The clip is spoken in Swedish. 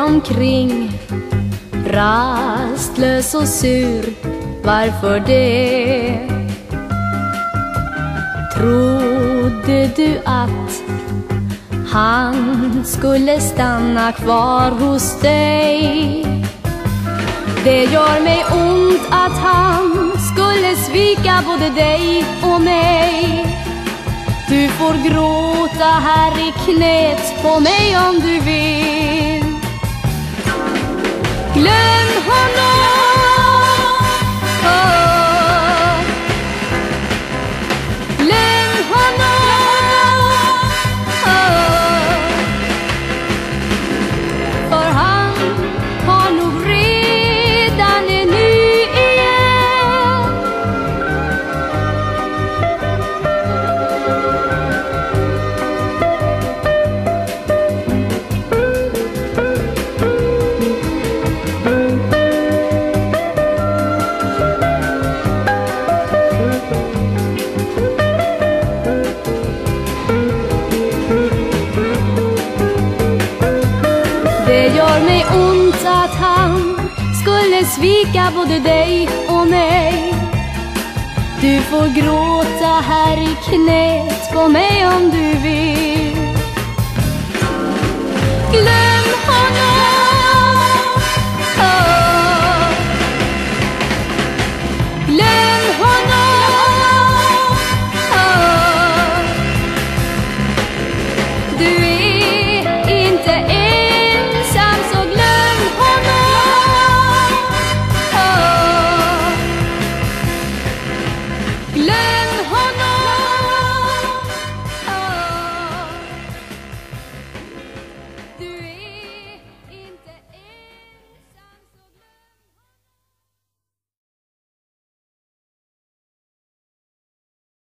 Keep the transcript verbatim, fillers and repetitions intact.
omkring, rastlös och sur. Varför det? Trodde du att han skulle stanna kvar hos dig? Det gör mig ont att han skulle svika både dig och mig. Du får gråta här i knät på mig om du vill. Glöm honom, oh. Glöm honom, oh. För han har nog redan en ny igen. Det gör mig ont att han skulle svika både dig och mig. Du får gråta här i knät på mig om du vill. Glöm honom, oh. Glöm honom, oh. Du är inte ensam, så glöm honom, oh. Glöm